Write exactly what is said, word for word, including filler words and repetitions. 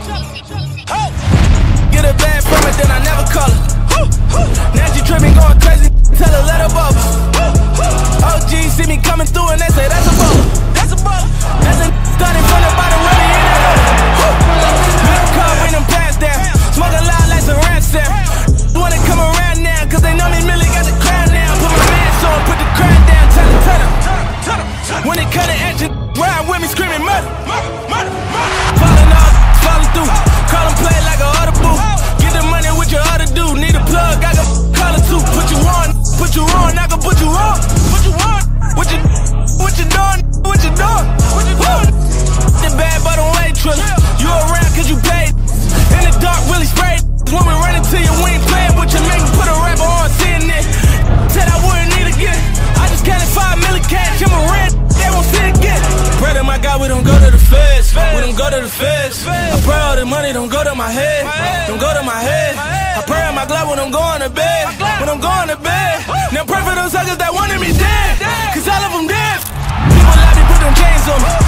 Get a bag from it, then I never call her. Now she tripping, going crazy, tell her let her bubble. O G see me coming through and they say that's a bubble. That's a bubble. That's a starting from the bottom, really in that hole. Middle car, bring them pants down. Smoking loud like some ransom. Wanna come around now, cause they know me really got the crown now. Put my mask on, put the crown down, tell her, tell her. When they cut the engine, ride with me screaming murder. Falling off, falling through. Call them play like a other boo. Get the money with your other dude. Need a plug, I got call it too. Put you on, put you on, I can put you on. Put you on. What you, what you doing? What you doing? What you doing? The bad but don't wait, Triller. You around cause you paid. In the dark, really sprayed. When we run into you, we ain't playing, but you make me put a rapper on C N N. Said I wouldn't need again. I just counted five million cash. I'm a red, they won't see again. Brother, my God, we don't go to the feds. We don't go to the feds. I pray all the money don't go to my head. Don't go to my head. I pray on my glove when I'm going to bed. When I'm going to bed. Now pray for those suckers that wanted me dead. Cause all of them dead. People like me, put them chains on me.